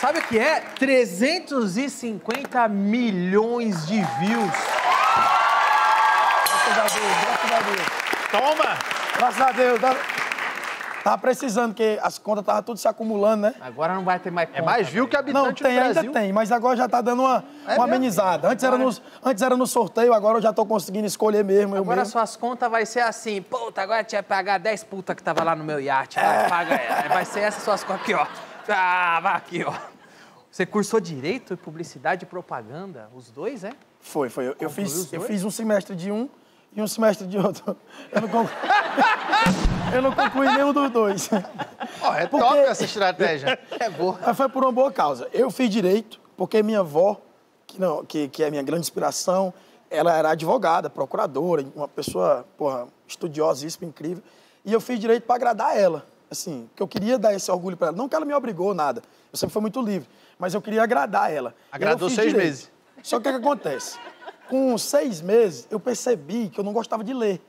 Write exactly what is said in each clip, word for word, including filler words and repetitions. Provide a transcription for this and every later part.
Sabe o que é? trezentos e cinquenta milhões de views. Graças a Deus, graças a Deus. Toma! Graças a Deus. Tava precisando, porque as contas estavam tudo se acumulando, né? Agora não vai ter mais conta. É mais view que habitante Não, tem, do Brasil. ainda tem, mas agora já tá dando uma, É uma mesmo? amenizada. Antes era, no, antes era no sorteio, agora eu já tô conseguindo escolher mesmo. Eu Agora mesmo. suas contas vai ser assim, puta, agora tinha que pagar dez putas que tava lá no meu iate. Vai, paga ela. Vai ser essas suas contas aqui, ó. Ah, vai aqui, ó. Você cursou Direito, Publicidade e Propaganda, os dois, é? Foi, foi. Eu, eu, Concluiu os fiz, eu dois? fiz um semestre de um e um semestre de outro. Eu não, conclu... eu não concluí nenhum dos dois. Ó, é Porque- top essa estratégia. É boa. Mas foi por uma boa causa. Eu fiz Direito porque minha avó, que, não, que, que é a minha grande inspiração, ela era advogada, procuradora, uma pessoa, porra, estudiosíssima, incrível. E eu fiz Direito para agradar ela. Assim, que eu queria dar esse orgulho para ela. Não que ela me obrigou nada. Eu sempre fui muito livre. Mas eu queria agradar ela. E aí eu Agradou fiz seis Direito. meses. Só que o que acontece? Com seis meses, eu percebi que eu não gostava de ler.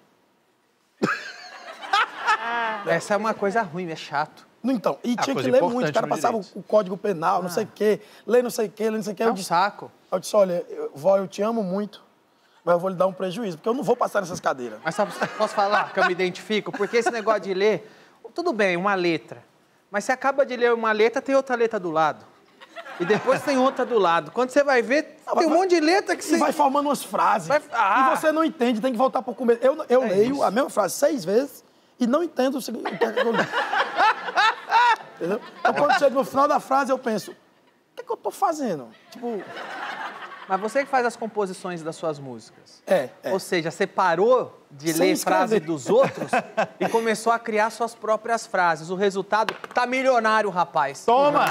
Essa é uma coisa ruim, é chato. Então, e Ah, tinha que coisa ler importante muito. O cara no passava o, direito. o Código Penal, não sei o quê, lê não sei o quê, lê não sei o quê. É Eu um disse, saco. eu disse, olha, eu, vó, eu te amo muito, mas eu vou lhe dar um prejuízo, porque eu não vou passar nessas cadeiras. Mas sabe, posso falar que eu me identifico? Porque esse negócio de ler, tudo bem, uma letra. Mas você acaba de ler uma letra, tem outra letra do lado. E depois tem outra do lado. Quando você vai ver, Não, tem um vai- monte de letra que E você... vai formando umas frases. Vai- Ah! E você não entende, tem que voltar pro começo. Eu, eu É leio isso. a mesma frase seis vezes e não entendo o seguinte, o que é que eu li. Entendeu? Então, quando chega no final da frase, eu penso, o que é que eu tô fazendo? Tipo, Mas você que faz as composições das suas músicas. é, é. Ou seja, você parou de Sem ler frase escrever. dos outros e começou a criar suas próprias frases. O resultado tá milionário, rapaz. Toma!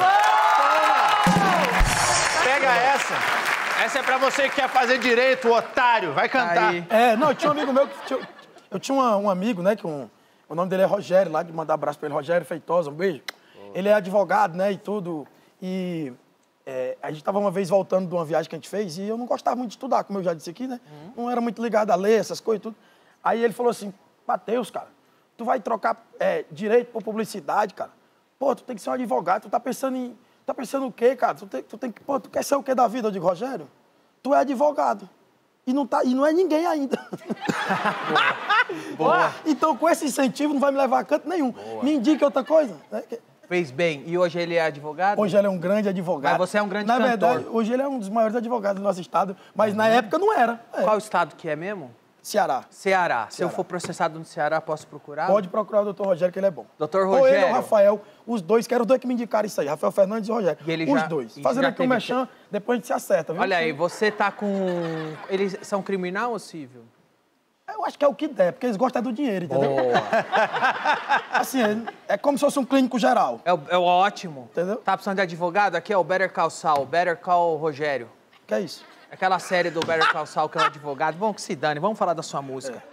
Pega essa. Essa é pra você que quer fazer direito, otário. Vai cantar. Aí. É, não, eu tinha um amigo meu que... Tinha, eu tinha uma- um amigo, né, que um, o nome dele é Rogério, lá de mandar abraço pra ele, Rogério Feitosa, um beijo. Ele é advogado, né, e tudo, e é, a gente tava uma vez voltando de uma viagem que a gente fez e eu não gostava muito de estudar, como eu já disse aqui, né, não era muito ligado a ler essas coisas e tudo. Aí ele falou assim, Matheus, cara, tu vai trocar é, direito por publicidade, cara? Pô, tu tem que ser um advogado, tu tá pensando em... Tá pensando o quê, cara? Tu tem, tu tem que... Pô, tu quer ser o quê da vida? Eu digo, Rogério, tu é advogado. E não, tá, e não é ninguém ainda. Boa. Então, com esse incentivo, não vai me levar a canto nenhum. Me indique outra coisa. Né? Que- Fez bem. E hoje ele é advogado? Hoje ele é um grande advogado. Mas você é um grande Na cantor. verdade, hoje ele é um dos maiores advogados do nosso estado, mas na época não era. É. Qual estado que é mesmo? Ceará. Ceará. Se eu Ceará. for processado no Ceará, posso procurar? Pode procurar o doutor Rogério, que ele é bom. Doutor Ou ele ou Rogério. o Rafael, os dois, que eram os dois que me indicaram isso aí, Rafael Fernandes e Rogério. E ele os já- dois. e Fazendo já aqui um teve- mexão, depois a gente se acerta, viu? Olha aí, você tá com... Eles são criminal ou civil? Eu acho que é o que der, porque eles gostam do dinheiro, entendeu? Boa. Assim, é, é como se fosse um clínico geral. É, o- é o ótimo. Entendeu? Tá precisando de advogado? Aqui é o Better Call Saul, Better Call Rogério. Que é isso? Aquela série do Better Call Saul que é o advogado. Vamos que se dane, vamos falar da sua música.